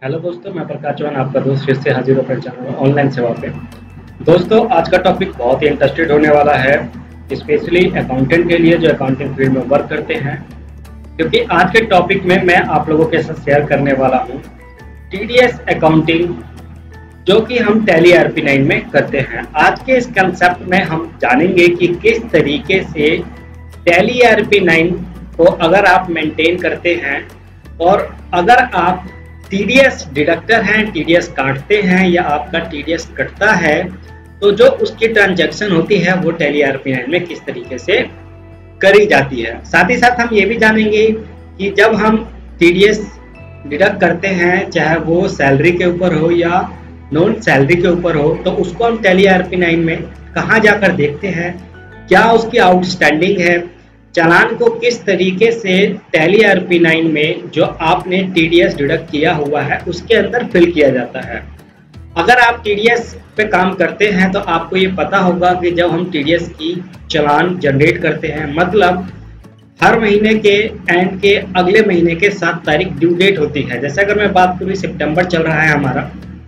Hello दोस्तों, मैं प्रकाश चौहान आपका दोस्त फिर से हाजिर हूँ अपने चैनल ऑनलाइन सेवा पे। दोस्तों, आज का टॉपिक बहुत ही इंटरेस्टेड होने वाला है, स्पेशली अकाउंटेंट के लिए जो अकाउंटिंग फील्ड में वर्क करते हैं। क्योंकि आज के टॉपिक में मैं आप लोगों के साथ शेयर करने वाला हूँ टीडीएस अकाउंटिंग, जो कि हम टैली ERP9 में करते हैं। आज के इस कंसेप्ट में हम जानेंगे कि किस तरीके से टैली ERP9 को अगर आप मेंटेन करते हैं और अगर आप टीडीएस डिडक्टर हैं, टीडीएस काटते हैं या आपका टीडीएस कटता है, तो जो उसकी ट्रांजैक्शन होती है वो टैली ERP9 में किस तरीके से करी जाती है। साथ ही साथ हम ये भी जानेंगे कि जब हम टीडीएस डिडक्ट करते हैं, चाहे वो सैलरी के ऊपर हो या नॉन सैलरी के ऊपर हो, तो उसको हम टैली ERP9 में कहाँ जाकर देखते हैं, क्या उसकी आउटस्टैंडिंग है, चालान को किस तरीके से टैली ERP9 में जो आपने टीडीएस डिडक्ट किया हुआ है उसके अंदर फिल किया जाता है। अगर आप टीडीएस पे काम करते हैं तो आपको ये पता होगा कि जब हम टीडीएस की चालान जनरेट करते हैं, मतलब हर महीने के एंड के अगले महीने के 7 तारीख ड्यू डेट होती है। जैसे अगर मैं बात करूँ, सितंबर चल रहा है हमारा,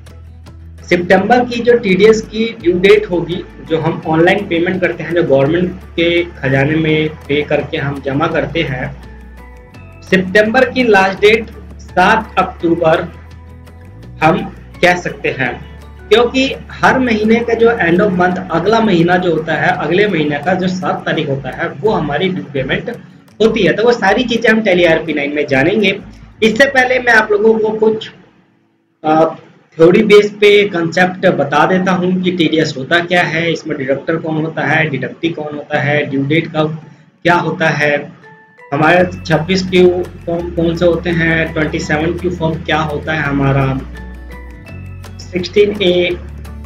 सितंबर की जो टीडीएस की ड्यू डेट होगी, जो हम ऑनलाइन पेमेंट करते हैं, जो गवर्नमेंट के खजाने में पे करके हम जमा करते हैं, सितंबर की लास्ट डेट 7 अक्टूबर हम कह सकते हैं। क्योंकि हर महीने का जो एंड ऑफ मंथ अगला महीना जो होता है, अगले महीने का जो 7 तारीख होता है, वो हमारी ड्यू पेमेंट होती है। तो वो सारी चीजें हम टैली ERP9 में जानेंगे। इससे पहले मैं आप लोगों को कुछ थ्योरी बेस पे कंसेप्ट बता देता हूँ कि टीडीएस होता क्या है, इसमें डिडक्टर कौन होता है, डिडक्टी कौन होता है, ड्यू डेट का क्या होता है, हमारे 26 क्यू फॉर्म कौन से होते हैं, 27 क्यू फॉर्म क्या होता है, हमारा 16A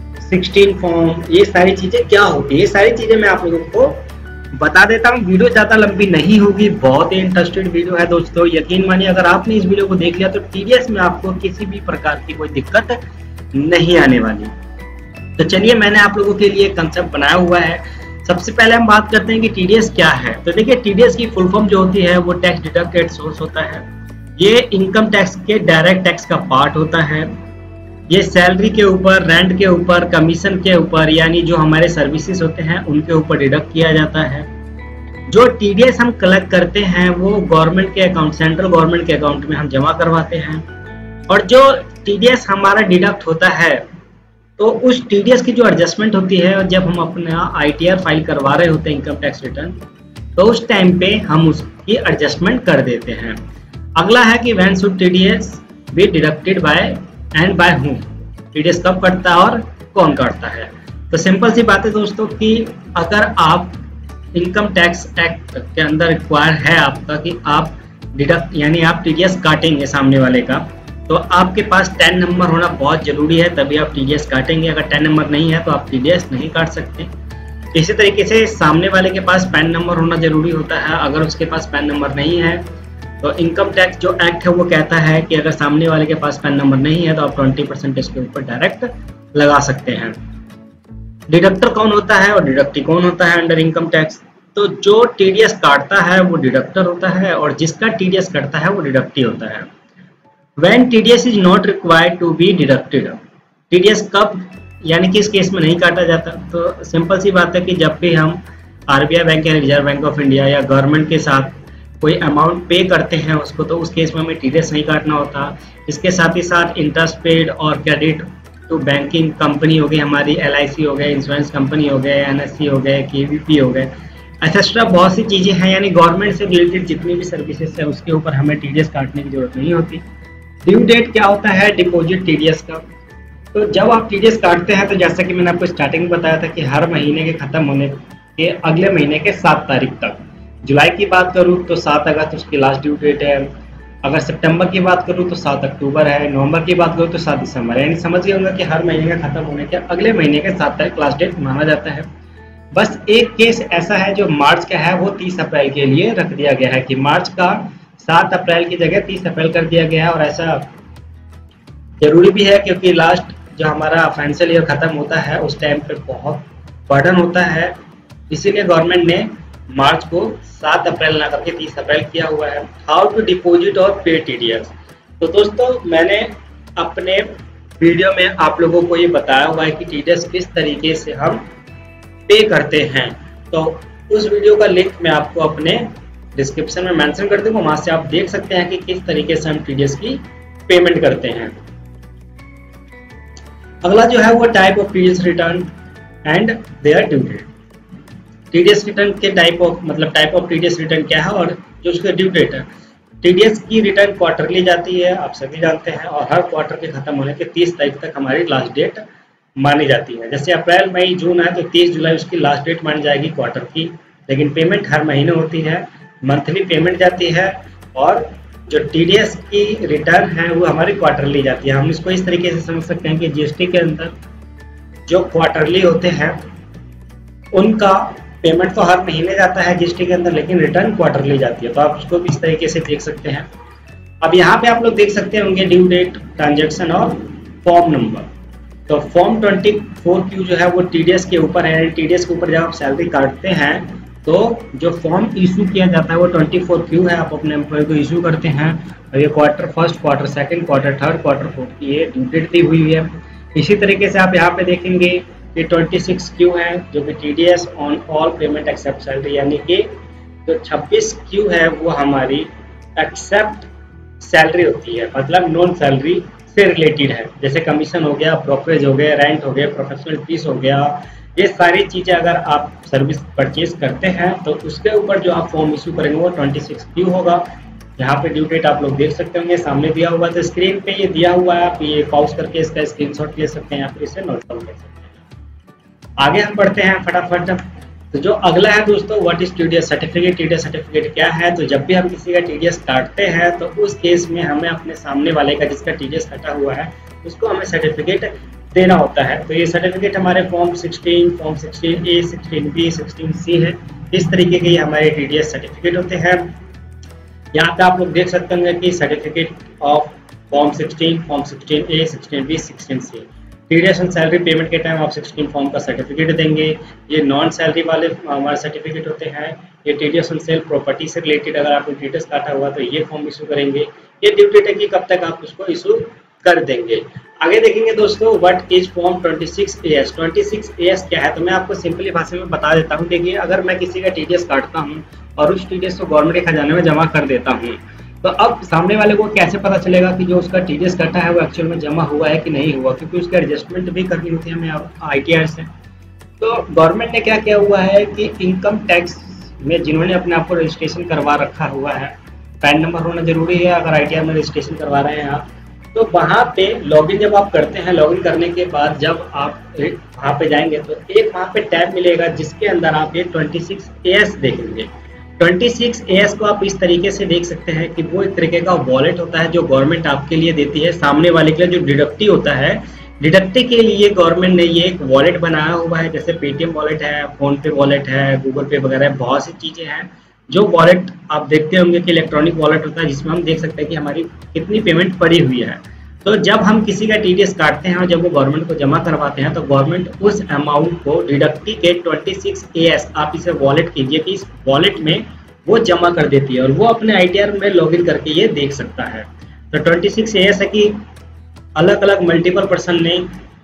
16 फॉर्म, ये सारी चीजें क्या होती है, ये सारी चीजें मैं आप लोगों को बता देता हूँ। वीडियो ज़्यादा लंबी नहीं होगी, बहुत ही इंटरेस्टेड वीडियो है दोस्तों। यकीन मानिए, अगर आपने इस वीडियो को देख लिया तो टीडीएस में आपको किसी भी प्रकार की कोई दिक्कत नहीं आने वाली। तो चलिए, मैंने आप लोगों के लिए कंसेप्ट बनाया हुआ है। सबसे पहले हम बात करते हैं कि टीडीएस क्या है। तो देखिए, टीडीएस की फुल फॉर्म जो होती है वो टैक्स डिडक्टेड सोर्स होता है। ये इनकम टैक्स के डायरेक्ट टैक्स का पार्ट होता है। ये सैलरी के ऊपर, रेंट के ऊपर, कमीशन के ऊपर, यानी जो हमारे सर्विसेज होते हैं उनके ऊपर डिडक्ट किया जाता है। जो टीडीएस हम कलेक्ट करते हैं वो गवर्नमेंट के अकाउंट, सेंट्रल गवर्नमेंट के अकाउंट में हम जमा करवाते हैं। और जो टीडीएस हमारा डिडक्ट होता है, तो उस टीडीएस की जो एडजस्टमेंट होती है, जब हम अपना ITR फाइल करवा रहे होते हैं, इनकम टैक्स रिटर्न, तो उस टाइम पे हम उसकी एडजस्टमेंट कर देते हैं। अगला है कि when should TDS be deducted by and by whom, TDS कब कटता है और कौन काटता है। तो सिंपल सी बात है दोस्तों कि अगर आप इनकम टैक्स एक्ट के अंदर रिक्वायर है आपका कि आप डिडक्ट यानी आप टीडीएस काटेंगे सामने वाले का, तो आपके पास 10 नंबर होना बहुत जरूरी है, तभी आप टीडीएस काटेंगे। अगर 10 नंबर नहीं है तो आप टीडीएस नहीं काट सकते। इसी तरीके से सामने वाले के पास पैन नंबर होना जरूरी होता है। अगर उसके पास पैन नंबर नहीं है तो इनकम टैक्स जो एक्ट है वो कहता है कि अगर सामने वाले के पास पैन नंबर नहीं है तो आप 20% इसके ऊपर डायरेक्ट लगा सकते हैं। डिडक्टर कौन होता है और डिडक्टी कौन होता है अंडर इनकम टैक्स? तो जो टीडीएस काटता है वो डिडक्टर होता है और जिसका टीडीएस कटता है वो डिडक्टी होता है। When TDS is not required to be deducted, TDS कब यानी किस केस में नहीं काटा जाता? तो सिंपल सी बात है कि जब भी हम RBI बैंक या रिजर्व बैंक ऑफ इंडिया या गवर्नमेंट के साथ कोई अमाउंट पे करते हैं उसको, तो उस केस में हमें टीडीएस नहीं काटना होता। इसके साथ ही साथ इंटरेस्ट पेड और क्रेडिट टू बैंकिंग कंपनी हो गई, हमारी LIC हो गए, इंश्योरेंस कंपनी हो गए, NSC हो गए, KVP हो गए, एक्सेट्रा बहुत सी चीज़ें हैं। यानी गवर्नमेंट से रिलेटेड जितनी भी सर्विसेज है उसके ऊपर हमें टीडीएस काटने की जरूरत नहीं होती। ड्यू डेट क्या होता है? डिपॉजिट टीडीएस का। तो जब आप टीडीएस काटते हैं, तो जैसा कि मैंने आपको स्टार्टिंग में बताया था कि हर महीने के खत्म होने के अगले महीने के 7 तारीख तक, जुलाई की बात करूं तो 7 अगस्त उसकी लास्ट ड्यू डेट है। अगर सितंबर की बात करूं तो 7 अक्टूबर है। नवंबर की बात करूं तो 7 दिसंबर है। यानी समझ गए होंगे कि हर महीने का खत्म होने के अगले महीने के 7 तारीख लास्ट डेट माना जाता है। बस एक केस ऐसा है जो मार्च का है, वो 30 अप्रैल के लिए रख दिया गया है कि मार्च का 7 अप्रैल की जगह 30 अप्रैल कर दिया गया है। और ऐसा जरूरी भी है क्योंकि लास्ट जो हमारा फाइनेंशियल ईयर खत्म होता है उस टाइम पे बहुत बर्डन होता है, इसीलिए गवर्नमेंट ने मार्च को 7 अप्रैल ना करके 30 अप्रैल किया हुआ है। हाउ टू डिपॉजिट और पे टीडीएस। तो दोस्तों, मैंने अपने वीडियो में आप लोगों को ये बताया हुआ है कि टीडीएस किस तरीके से हम पे करते हैं। तो उस वीडियो का लिंक मैं आपको अपने डिस्क्रिप्शन में मेंशन कर दूंगा, वहां से आप देख सकते हैं कि किस तरीके से हम टीडीएस की पेमेंट करते हैं। अगला जो है वो type of TDS return and their due date. TDS return के टाइप ऑफ टीडीएस रिटर्न क्या है और जो उसका ड्यू डेट है। टीडीएस की रिटर्न क्वार्टरली जाती है, आप सभी जानते हैं, और हर क्वार्टर के खत्म होने के 30 तारीख तक हमारी लास्ट डेट मानी जाती है। जैसे अप्रैल मई जून है तो 30 जुलाई उसकी लास्ट डेट मानी जाएगी क्वार्टर की, लेकिन पेमेंट हर महीने होती है, मंथली पेमेंट जाती है। और जो टीडीएस की रिटर्न है वो हमारी क्वार्टरली जाती है। हम इसको इस तरीके से समझ सकते हैं कि जीएसटी के अंदर जो क्वार्टरली होते हैं उनका पेमेंट तो हर महीने जाता है जीएसटी के अंदर, लेकिन रिटर्न क्वार्टरली जाती है। तो आप उसको भी इस तरीके से देख सकते हैं। अब यहाँ पे आप लोग देख सकते होंगे ड्यू डेट, ट्रांजैक्शन और फॉर्म नंबर। तो फॉर्म 24Q जो है वो टीडीएस के ऊपर है। टीडीएस के ऊपर जब आप सैलरी काटते हैं तो जो फॉर्म इशू किया जाता है वो 24Q है, आप अपने एम्प्लॉय को इशू करते हैं। और ये quarter first, quarter second, quarter third, quarter fourth की ये ड्यू डेट दी हुई है। इसी तरीके से आप यहाँ पे देखेंगे कि 26Q है जो कि TDS on all payment except salary, यानी कि जो 26Q है वो हमारी एक्सेप्ट सैलरी होती है, मतलब नॉन सैलरी से रिलेटेड है। जैसे कमीशन हो गया, ब्रोकरेज हो गया, रेंट हो गया, प्रोफेशनल फीस हो गया, ये सारी चीज़ें अगर आप सर्विस परचेज करते हैं तो उसके ऊपर जो आप फॉर्म इशू करेंगे वो 26Q होगा। यहाँ पे ड्यू डेट आप लोग देख सकते होंगे, सामने दिया हुआ, तो स्क्रीन पे ये दिया हुआ है, आप ये पॉज करके इसका स्क्रीनशॉट ले सकते हैं या फिर इसे नोट डाउन कर सकते हैं। आगे हम बढ़ते हैं फटाफट। तो जो अगला है दोस्तों, what is TDS certificate. TDS certificate क्या है? तो जब भी हम किसी का टीडीएस काटते हैं तो उस केस में हमें अपने सामने वाले का जिसका टीडीएस कटा हुआ है उसको हमें सर्टिफिकेट देना होता है। तो ये सर्टिफिकेट हमारे form 16, form 16A, 16B, 16C है। इस तरीके के ये हमारे टीडीएस सर्टिफिकेट होते हैं। यहाँ पे आप लोग देख सकते होंगे कि certificate of form 16, form 16A, 16B, 16C। TDS on salary payment के टाइम आप 16 फॉर्म का सर्टिफिकेट देंगे। ये नॉन सैलरी वाले हमारे सर्टिफिकेट होते हैं। ये टीडीएस ऑन सेल प्रॉपर्टी से रिलेटेड अगर आपने टीडीएस काटा हुआ तो ये फॉर्म इशू करेंगे। ये ड्यू डेट है कि कब तक आप उसको इशू कर देंगे। आगे देखेंगे दोस्तों, what is form 26AS। 26AS क्या है? तो मैं आपको सिंपली भाषा में बता देता हूँ। देखिए, अगर मैं किसी का टीडीएस काटता हूँ और उस टीडीएस को गवर्नमेंट के खजाने में जमा कर देता हूँ, तो अब सामने वाले को कैसे पता चलेगा कि जो उसका टीडीएस कटा है वो एक्चुअल में जमा हुआ है कि नहीं हुआ, क्योंकि उसका एडजस्टमेंट भी करनी होती है हमें ITR से। तो गवर्नमेंट ने क्या किया हुआ है कि इनकम टैक्स में जिन्होंने अपने आप को रजिस्ट्रेशन करवा रखा हुआ है, पैन नंबर होना जरूरी है अगर ITR में रजिस्ट्रेशन करवा रहे हैं आप। तो वहाँ पे लॉगिन जब आप करते हैं, लॉगिन करने के बाद जब आप वहाँ पे जाएंगे तो एक वहाँ पे टैब मिलेगा जिसके अंदर आप ये 26AS देखेंगे। 26AS को आप इस तरीके से देख सकते हैं कि वो एक तरीके का वॉलेट होता है जो गवर्नमेंट आपके लिए देती है। सामने वाले के लिए जो डिडक्टी होता है, डिडक्टी के लिए गवर्नमेंट ने ये एक वॉलेट बनाया हुआ है। जैसे पेटीएम वॉलेट है, फोन पे वॉलेट है, गूगल पे वगैरह बहुत सी चीजें हैं जो वॉलेट आप देखते होंगे कि इलेक्ट्रॉनिक वॉलेट होता है जिसमें हम देख सकते हैं कि हमारी कितनी पेमेंट पड़ी हुई है। तो जब हम किसी का टीडीएस काटते हैं और जब वो गवर्नमेंट को जमा करवाते हैं तो गवर्नमेंट उस अमाउंट को डिडक्टी के 26AS आप इसे वॉलेट कीजिए कि इस वॉलेट में वो जमा कर देती है और वो अपने ITR में लॉगिन करके ये देख सकता है। तो 26AS है कि अलग अलग मल्टीपल पर्सन ने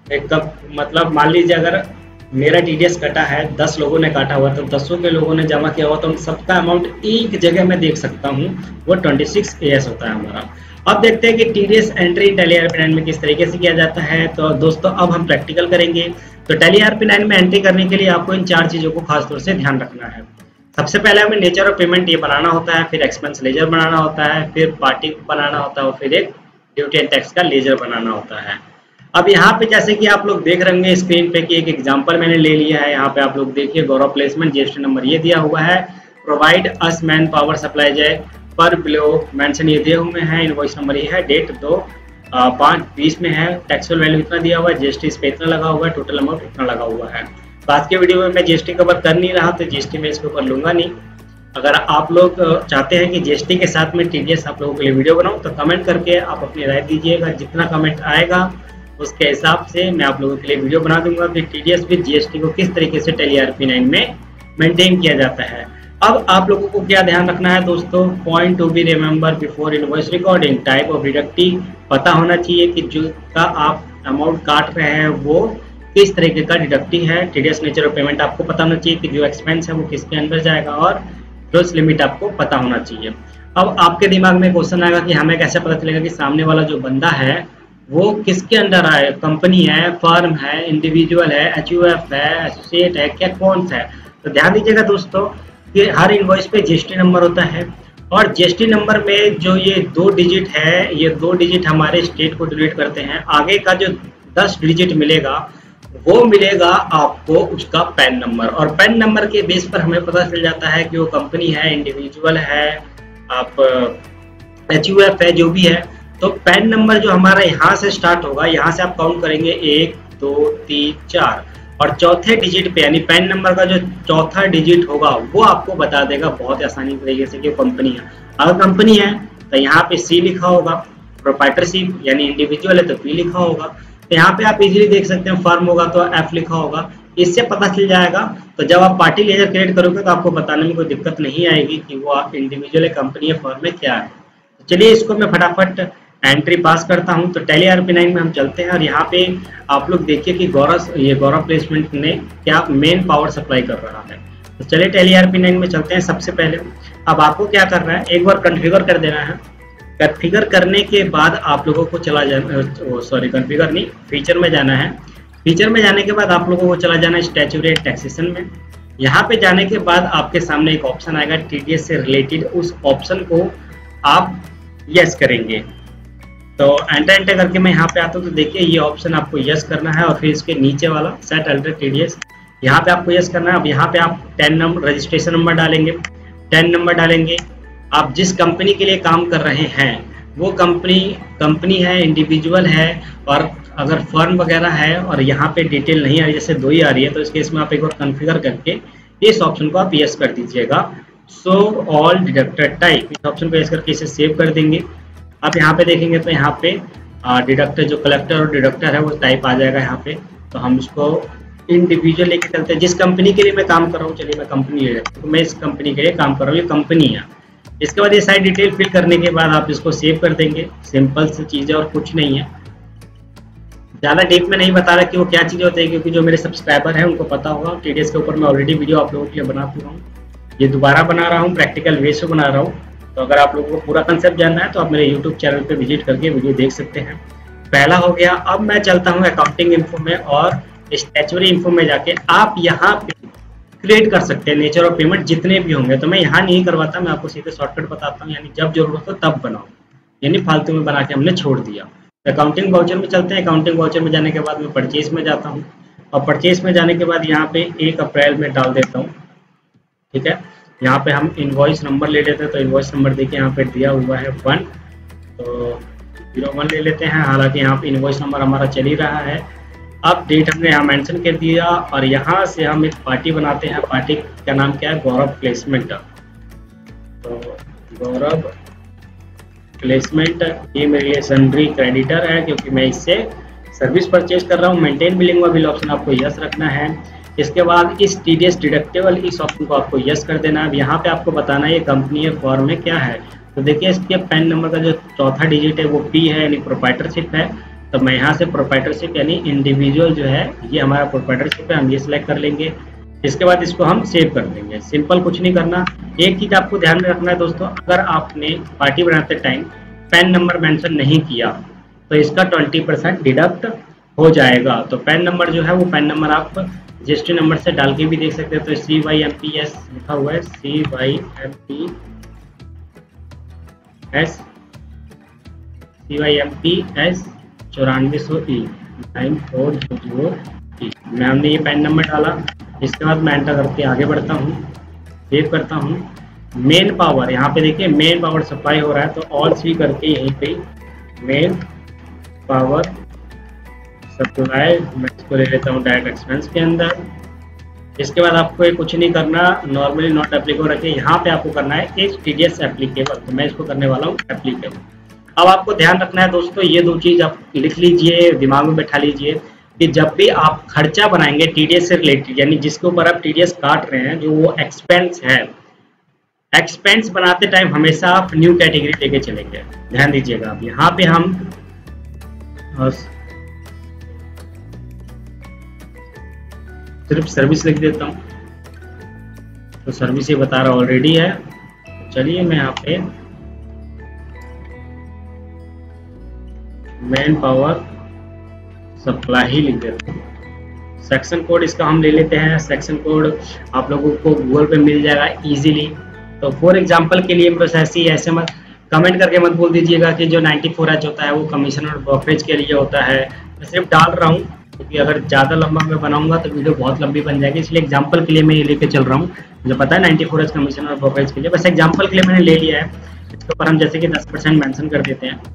मतलब मान लीजिए अगर मेरा टीडीएस कटा है, 10 लोगों ने काटा हुआ तो 10 के लोगों ने जमा किया हुआ तो उन सबका अमाउंट एक जगह में देख सकता हूँ, वो 26AS होता है हमारा। अब देखते हैं कि टीडीएस एंट्री टैली RP9 में किस तरीके से किया जाता है। तो दोस्तों अब हम प्रैक्टिकल करेंगे। तो टैली RP9 में एंट्री करने के लिए आपको इन 4 चीज़ों को खासतौर से ध्यान रखना है। सबसे पहले हमें नेचर ऑफ पेमेंट ये बनाना होता है, फिर एक्सपेंस लेजर बनाना होता है, फिर पार्टी बनाना होता है और फिर एक ड्यूटी एंड टैक्स का लेजर बनाना होता है। अब यहाँ पे जैसे कि आप लोग देख रहे होंगे स्क्रीन पे कि एक एग्जांपल मैंने ले लिया है। यहाँ पे आप लोग देखिए गौरव प्लेसमेंट जीएसटी नंबर ये दिया हुआ है, provide us man power supply जाए पर बिलो मेंशन ये दिए हुए हैं, इनवॉइस नंबर ये है, डेट 2/5/20 में है, टैक्सेबल वैल्यू इतना दिया हुआ है, जीएसटी इस पे इतना लगा हुआ है, टोटल अमाउंट इतना लगा हुआ है। तो आज के वीडियो में मैं जीएसटी कवर कर नहीं रहा तो जीएसटी में इसके ऊपर लूंगा नहीं। अगर आप लोग चाहते हैं कि जीएसटी के साथ में टीडीएस आप लोगों के लिए वीडियो बनाऊं तो कमेंट करके आप अपनी राय दीजिएगा। जितना कमेंट आएगा उसके हिसाब से मैं आप लोगों के लिए वीडियो बना दूंगा कि टीडीएस विद जीएसटी को किस तरीके से टैली RP9 में मेंटेन किया जाता है। अब आप लोगों को क्या ध्यान रखना है दोस्तों, point to be remember before invoice recording, type of deducting पता होना चाहिए कि जो का आप अमाउंट काट रहे हैं वो किस तरीके का डिडक्टिंग है। टीडीएस नेचर ऑफ पेमेंट आपको पता होना चाहिए कि जो एक्सपेंस है वो किसके अंदर जाएगा, और ग्रोस लिमिट आपको पता होना चाहिए। अब आपके दिमाग में क्वेश्चन आएगा कि हमें कैसे पता चलेगा कि सामने वाला जो बंदा है वो किसके अंडर आए, कंपनी है, फर्म है, इंडिविजुअल है, एचयूएफ है, एसोसिएट है, क्या कौन सा है। तो ध्यान दीजिएगा दोस्तों कि हर इनवॉइस पे जीएसटी नंबर होता है, और जीएसटी नंबर में जो ये 2 डिजिट है, ये 2 डिजिट हमारे स्टेट को डिलीट करते हैं। आगे का जो 10 डिजिट मिलेगा वो मिलेगा आपको उसका पैन नंबर, और पैन नंबर के बेस पर हमें पता चल जाता है कि वो कंपनी है, इंडिविजुअल है, आप एचयूएफ है, जो भी है। तो पैन नंबर जो हमारा यहाँ से स्टार्ट होगा, यहाँ से आप काउंट करेंगे 1 2 3 4, और चौथे डिजिट पे यानी पैन नंबर का जो चौथा डिजिट होगा वो आपको बता देगा बहुत आसानी तरीके से कि कंपनी है। अगर कंपनी है तो यहाँ पे सी लिखा होगा, प्रोप्राइटरशिप यानी इंडिविजुअल है तो पी लिखा होगा। तो यहाँ पे आप इजीली देख सकते हैं, फर्म होगा तो एफ लिखा होगा, इससे पता चल जाएगा। तो जब आप पार्टी लेजर क्रिएट करोगे तो आपको बताने में कोई दिक्कत नहीं आएगी कि वो इंडिविजुअल है, कंपनी है, फर्म है, क्या है। तो चलिए इसको मैं फटाफट एंट्री पास करता हूं। तो टैली RP9 में हम चलते हैं, और यहाँ पे आप लोग देखिए कि गौरव प्लेसमेंट ने क्या मेन पावर सप्लाई कर रहा है। तो चलिए टैली RP9 में चलते हैं। सबसे पहले अब आपको क्या करना है, एक बार कॉन्फ़िगर कर देना है। कॉन्फ़िगर करने के बाद आप लोगों को चला जाना, कॉन्फ़िगर नहीं, फीचर में जाना है। फीचर में जाने के बाद आप लोगों को चला जाना है स्टैट्यूटरी एंड टैक्सेशन में। यहाँ पे जाने के बाद आपके सामने एक ऑप्शन आएगा टीडीएस से रिलेटेड, उस ऑप्शन को आप यस करेंगे। तो एंटर करके मैं यहाँ पे आता हूँ, तो देखिए ये ऑप्शन आपको यस करना है, और फिर इसके नीचे वाला सेट अल्टर टीडीएस, यहाँ पे आपको यस करना है। अब यहाँ पे आप 10 नंबर रजिस्ट्रेशन नंबर डालेंगे, 10 नंबर डालेंगे। आप जिस कंपनी के लिए काम कर रहे हैं वो कंपनी है, इंडिविजुअल है, और अगर फर्म वगैरह है और यहाँ पे डिटेल नहीं आ रही, जैसे 2 ही आ रही है, तो इस केस में आप एक बार कॉन्फ़िगर करके इस ऑप्शन को आप यस कर दीजिएगा, शो ऑल डिडक्टेड टाइप। इस ऑप्शन को यस करके इसे सेव कर देंगे। आप यहाँ पे देखेंगे तो यहाँ पे डिडक्टर जो कलेक्टर और डिडक्टर है वो टाइप आ जाएगा यहाँ पे। तो हम इसको इंडिविजुअल लेके चलते हैं, जिस कंपनी के लिए मैं काम कर रहा हूँ। चलिए मैं कंपनी ले लेता हूँ, तो मैं इस कंपनी के लिए काम कर रहा हूँ, ये कंपनी है। इसके बाद ये सारी डिटेल फिल करने के बाद आप इसको सेव कर देंगे। सिंपल सी चीज़ है और कुछ नहीं है, ज़्यादा डीप में नहीं बता रहा कि वो क्या चीज़ होती है, क्योंकि जो मेरे सब्सक्राइबर हैं उनको पता होगा। टीडीएस के ऊपर मैं ऑलरेडी वीडियो आप लोगों के लिए बना चुका हूँ, ये दोबारा बना रहा हूँ, प्रैक्टिकल वे से बना रहा हूँ। तो अगर आप लोगों को पूरा कंसेप्ट जानना है तो आप मेरे यूट्यूब चैनल पे विजिट करके वीडियो देख सकते हैं। पहला हो गया। अब मैं चलता हूँ अकाउंटिंग इन्फो में, और स्टैट्यूटरी इन्फो में जाके आप यहाँ पे क्रिएट कर सकते हैं नेचर ऑफ पेमेंट जितने भी होंगे। तो मैं यहाँ नहीं करवाता, मैं आपको सीधे शॉर्टकट बताता हूँ, यानी जब जरूरत हो तब बनाओ, यानी फालतू में बना के हमने छोड़ दिया। अकाउंटिंग वाउचर में चलते हैं। अकाउंटिंग वाउचर में जाने के बाद मैं परचेज में जाता हूँ, और परचेज में जाने के बाद यहाँ पे 1 अप्रैल में डाल देता हूँ। ठीक है, यहाँ पे हम इनवॉइस नंबर ले लेते हैं। तो इनवॉइस नंबर देखिए यहाँ पे दिया हुआ है 1, तो 01 ले लेते हैं। हालांकि यहाँ पे इनवॉइस नंबर हमारा चल ही रहा है। अब डेट हमने यहाँ मेंशन कर दिया, और यहाँ से हम एक पार्टी बनाते हैं। पार्टी का नाम क्या है, गौरव प्लेसमेंट। तो गौरव प्लेसमेंट ये मेरे लिए सन्ड्री क्रेडिटर है, क्योंकि मैं इससे सर्विस परचेज कर रहा हूँ। मेंटेन बिलिंग वा बिल ऑप्शन आपको यस रखना है। इसके बाद इस टीडीएस डिडक्टेबल इस ऑप्शन को आपको यस कर देना है। अब यहाँ पे आपको बताना है ये कंपनी है, फॉर्म है, क्या है। तो देखिए इसके पैन नंबर का जो चौथा डिजिट है वो पी है, यानी प्रोप्राइटरशिप है। तो मैं यहाँ से प्रोप्राइटरशिप यानी इंडिविजुअल जो है ये हमारा प्रोप्राइटरशिप है, हम ये सिलेक्ट कर लेंगे। इसके बाद इसको हम सेव कर देंगे। सिंपल, कुछ नहीं करना। एक चीज आपको ध्यान में रखना है दोस्तों, अगर आपने पार्टी बनाते टाइम पैन नंबर मेंशन नहीं किया तो इसका 20% डिडक्ट हो जाएगा। तो पैन नंबर जो है वो पैन नंबर आप जीएसटी नंबर से डाल के भी देख सकते हैं। तो CYMPS लिखा हुआ है, CYMPS 9400E 9400E। मैं हमने ये पैन नंबर डाला। इसके बाद मैं एंटर करके आगे बढ़ता हूँ, सेव करता हूँ। मेन पावर यहाँ पे देखिए मेन पावर सप्लाई हो रहा है, तो ऑल सी करके यहीं पे मेन पावर सप्लाई मैं इसको ले लेता हूँ डायरेक्ट एक्सपेंस के अंदर। इसके बाद आपको कुछ नहीं करना, नॉर्मली नॉट एप्लीकेबल रखिए। यहाँ पे आपको करना है इस टीडीएस एप्लीकेबल, तो मैं इसको करने वाला हूँ एप्लीकेबल। अब आपको ध्यान रखना है दोस्तों, ये 2 चीज़ आप लिख लीजिए, दिमाग में बैठा लीजिए कि जब भी आप खर्चा बनाएंगे टीडीएस से रिलेटेड, यानी जिसके ऊपर आप टीडीएस काट रहे हैं, जो वो एक्सपेंस है, एक्सपेंस बनाते टाइम हमेशा आप न्यू कैटेगरी लेके चलेंगे, ध्यान दीजिएगा। आप यहाँ पे हम सिर्फ सर्विस लिख देता हूँ, तो सर्विस ये बता रहा ऑलरेडी है। चलिए मैं यहाँ पे मैन पावर सप्लाई ही लिख देता हूँ। सेक्शन कोड इसका हम ले लेते हैं, सेक्शन कोड आप लोगों को गूगल पे मिल जाएगा इजीली। तो फॉर एग्जांपल के लिए बस ऐसे मत कमेंट करके मत बोल दीजिएगा कि जो 94H होता है वो कमीशन और ब्रोकरेज के लिए होता है। मैं सिर्फ डाल रहा हूँ क्योंकि अगर ज़्यादा लंबा मैं बनाऊंगा तो वीडियो बहुत लंबी बन जाएगी, इसलिए एग्जाम्पल के लिए मैं ये लेके चल रहा हूँ। मुझे पता है 94H कमीशन और ब्रोकरेज के लिए, बस एग्जाम्पल के लिए मैंने ले लिया है। इसके ऊपर हम जैसे कि 10% मेंशन कर देते हैं,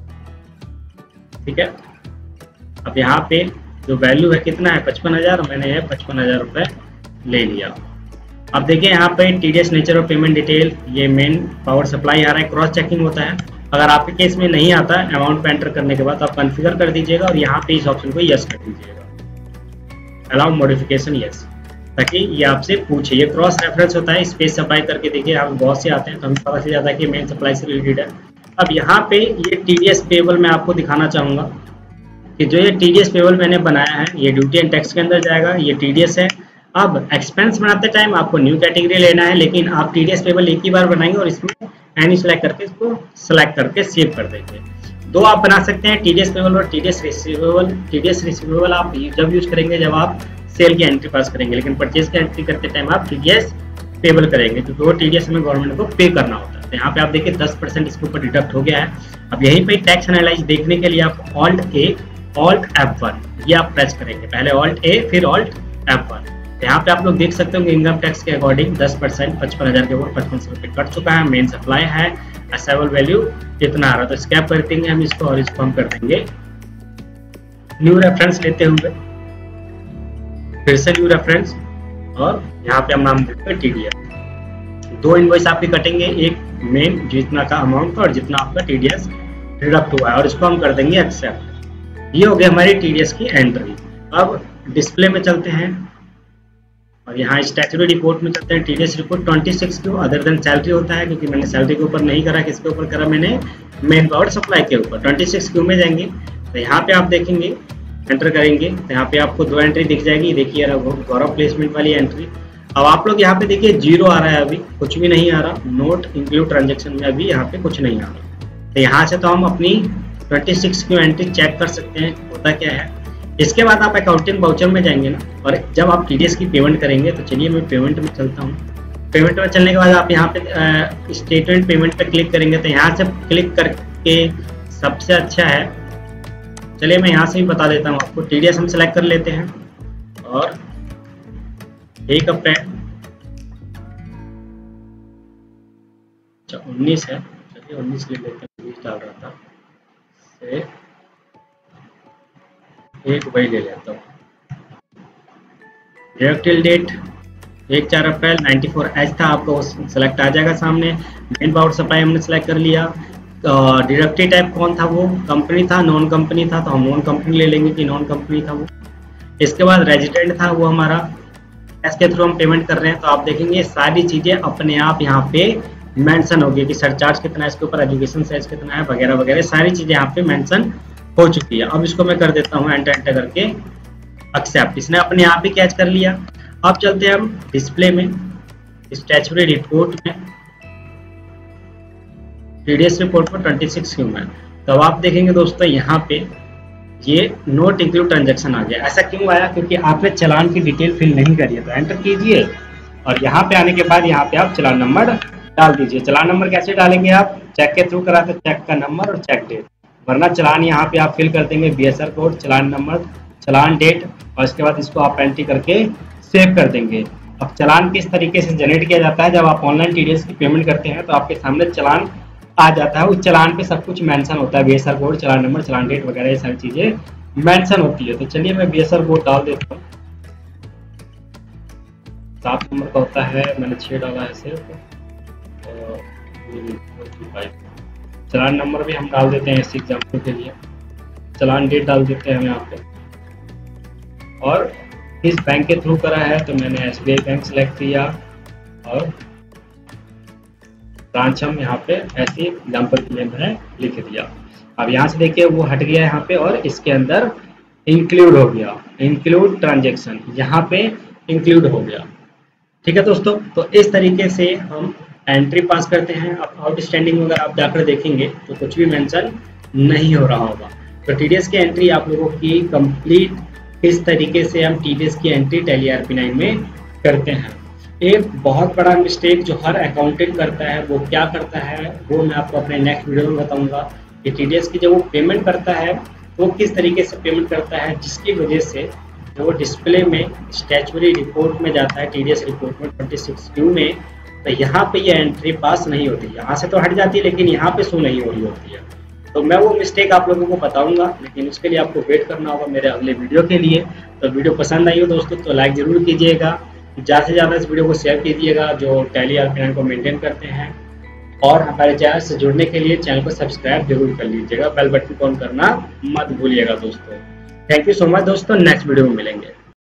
ठीक है। अब यहाँ पे जो वैल्यू है कितना है 55,000, मैंने ये 55,000 रुपये ले लिया। अब देखिए यहाँ पे TDS nature of payment detail, ये मेन पावर सप्लाई आ रहा है, क्रॉस चेकिंग होता है। अगर आपके केस में नहीं आता है, अमाउंट पे एंटर करने के बाद आप कॉन्फ़िगर कर दीजिएगा और यहाँ पे इस ऑप्शन को यस कर दीजिएगा, अलाउ मॉडिफिकेशन यस, ताकि ये आपसे पूछे। ये क्रॉस रेफरेंस होता है, स्पेस सप्लाई करके देखिए, आप बहुत से आते हैं तो हमें पता चल जाता है कि मेन सप्लाई से रिलेटेड है। अब यहाँ पे ये टीडीएस पेबल मैं आपको दिखाना चाहूँगा कि जो ये टीडीएस पेबल मैंने बनाया है ये ड्यूटी एंड टैक्स के अंदर जाएगा, ये टीडीएस है। अब एक्सपेंस बनाते टाइम आपको न्यू कैटेगरी लेना है, लेकिन आप टीडीएस पेबल एक ही बार बनाएंगे और इसमें एनी सेलेक्ट करके इसको सेलेक्ट करके सेव कर देंगे। दो आप बना सकते हैं, टीडीएस पेबल और टीडीएस रिसीवेबल। टीडीएस रिसीवेबल आप जब यूज करेंगे जब आप सेल की एंट्री पास करेंगे, लेकिन परचेज की एंट्री करते टाइम आप टीडीएस पेबल करेंगे क्योंकि वो टीडीएस हमें गवर्नमेंट को पे करना होता है। तो यहाँ पे आप देखिए 10% इसके ऊपर डिडक्ट हो गया है। अब यहीं पे टैक्स एनालाइज देखने के लिए आप Alt F1 ये आप प्रेस करेंगे, पहले Alt A फिर Alt F1। यहाँ पे आप लोग देख सकते हो कि इनकम टैक्स के अकॉर्डिंग 10% 55,000 के ऊपर 5500 रुपये कट चुका है। मेन सप्लाई है, असेबल वैल्यू कितना आ रहा है, तो स्कैप कर देंगे हम इसको और इसको हम कर देंगे न्यू रेफरेंस लेते हुए, फिर से न्यू रेफरेंस और यहाँ पे हम नाम देते हैं TDS। दो इनवॉइस आपके कटेंगे, एक मेन जितना का अमाउंट और जितना आपका TDS डिडक्ट हुआ है, और इसको हम कर देंगे एक्सेप्ट। ये हो गई हमारी TDS की एंट्री। अब डिस्प्ले में चलते हैं और यहाँ स्टैट्यूटरी रिपोर्ट में चलते हैं। TDS रिपोर्ट 26 क्यों, अदर देन सैलरी होता है क्योंकि मैंने सैलरी के ऊपर नहीं करा, किसके ऊपर करा, मैंने मेन पावर सप्लाई के ऊपर। 26 क्यों में जाएंगे तो यहाँ पे आप देखेंगे, एंटर करेंगे तो यहाँ पे आपको दो एंट्री दिख जाएगी। देखिए गौरव प्लेसमेंट वाली एंट्री। अब आप लोग यहाँ पे देखिए 0 आ रहा है, अभी कुछ भी नहीं आ रहा, नोट इंक्लूड ट्रांजेक्शन में अभी यहाँ पे कुछ नहीं आ रहा। तो यहाँ से तो हम अपनी 26 की एंट्री चेक कर सकते हैं होता क्या है। इसके बाद आप अकाउंटिंग वाउचर में जाएंगे ना, और जब आप TDS की पेमेंट करेंगे तो चलिए मैं पेमेंट में चलता हूँ। पेमेंट में चलने के बाद आप यहाँ पे स्टेटमेंट पेमेंट पे क्लिक करेंगे, तो यहाँ से क्लिक करके सबसे अच्छा है, चलिए मैं यहाँ से ही बता देता हूँ आपको। TDS हम सेलेक्ट कर लेते हैं और 1 अप्रैल 19 है, चलिए 19 ले लेते हैं, 20 डाल रहा था से 1 वही ले लेता हूँ। डायरेक्टिव डेट 1/4 अप्रैल 94H था, आपको सेलेक्ट आ जाएगा सामने। मेन पावर सप्लाई हमने सेलेक्ट कर लिया। डिडक्टिव टाइप कौन था, वो कंपनी था, नॉन कंपनी था, तो हम नॉन कंपनी ले लेंगे कि नॉन कंपनी था वो। इसके बाद रेजिडेंट था, वो हमारा एस के थ्रू हम पेमेंट कर रहे हैं। तो आप देखेंगे सारी चीज़ें अपने आप यहाँ पे मेंशन होगी कि सरचार्ज कितना है, इसके ऊपर एजुकेशन चार्ज कितना है, वगैरह वगैरह सारी चीज़ें यहाँ पे मेंशन हो चुकी है। अब इसको मैं कर देता हूँ एंटर एंटर करके एक्सेप्ट, इसने अपने आप ही कैच कर लिया। अब चलते हैं हम डिस्प्ले में, स्टैट्यूटरी रिपोर्ट में, TDS रिपोर्ट पर 26 क्यों है। तो अब आप देखेंगे दोस्तों यहाँ पे ये नोट इंक्लूड ट्रांजेक्शन आ गया। ऐसा क्यों आया, क्योंकि आपने चालान की डिटेल फिल नहीं करी है। तो एंटर कीजिए और यहाँ पे आने के बाद यहाँ पे आप चालान नंबर डाल दीजिए। चालान नंबर कैसे डालेंगे, आप चेक के थ्रू करा तो चेक का नंबर और चेक डेट, वरना चालान यहाँ पे आप फिल कर देंगे BSR code, challan number, challan date, और इसके बाद इसको आप एंट्री करके सेव कर देंगे। अब चालान किस तरीके से जनरेट किया जाता है, जब आप ऑनलाइन TDS की पेमेंट करते हैं तो आपके सामने चालान आ जाता है। उस चालान पे सब कुछ मेंशन होता है, BSR code, challan number, challan date वगैरह ये सारी चीजें मेंशन होती है। तो चलिए मैं BSR कोड डाल देता हूँ, 7 नंबर का होता है, मैंने 6 डाला है सिर्फ। चालान नंबर भी हम डाल देते हैं इस एग्जाम्पल के लिए, चालान डेट डाल देते हैं हम यहाँ पे, और इस बैंक के थ्रू करा है तो मैंने SBI बैंक सेलेक्ट किया और ब्रांच हम यहाँ पे ऐसे लंप में मैंने लिख दिया। अब यहाँ से देखिए वो हट गया यहाँ पे और इसके अंदर इंक्लूड हो गया, इंक्लूड ट्रांजेक्शन यहाँ पे इंक्लूड हो गया। ठीक है दोस्तों, तो इस तरीके से हम एंट्री पास करते हैं। अब आउटस्टैंडिंग अगर आप जाकर देखेंगे तो कुछ भी मेंशन नहीं हो रहा होगा। तो टीडीएस की एंट्री आप लोगों की कंप्लीट इस तरीके से हम टीडीएस की एंट्री टैली RP9 में करते हैं। एक बहुत बड़ा मिस्टेक जो हर अकाउंटेंट करता है वो क्या करता है वो मैं आपको अपने नेक्स्ट वीडियो में बताऊंगा कि टीडीएस की जब वो पेमेंट करता है वो किस तरीके से पेमेंट करता है, जिसकी वजह से जो वो डिस्प्ले में स्टैट्यूटरी रिपोर्ट में जाता है टीडीएस रिपोर्ट में 26Q में, तो यहाँ पे ये एंट्री पास नहीं होती। यहाँ से तो हट जाती है लेकिन यहाँ पे शो नहीं हो रही होती है। तो मैं वो मिस्टेक आप लोगों को बताऊंगा, लेकिन उसके लिए आपको वेट करना होगा मेरे अगले वीडियो के लिए। तो वीडियो पसंद आई हो दोस्तों तो लाइक जरूर कीजिएगा, ज़्यादा से ज़्यादा इस वीडियो को शेयर कीजिएगा जो टैली RP9 को मेंटेन करते हैं, और हमारे चैनल से जुड़ने के लिए चैनल को सब्सक्राइब जरूर कर लीजिएगा, बेल बटन को ऑन करना मत भूलिएगा दोस्तों। थैंक यू सो मच दोस्तों, नेक्स्ट वीडियो में मिलेंगे।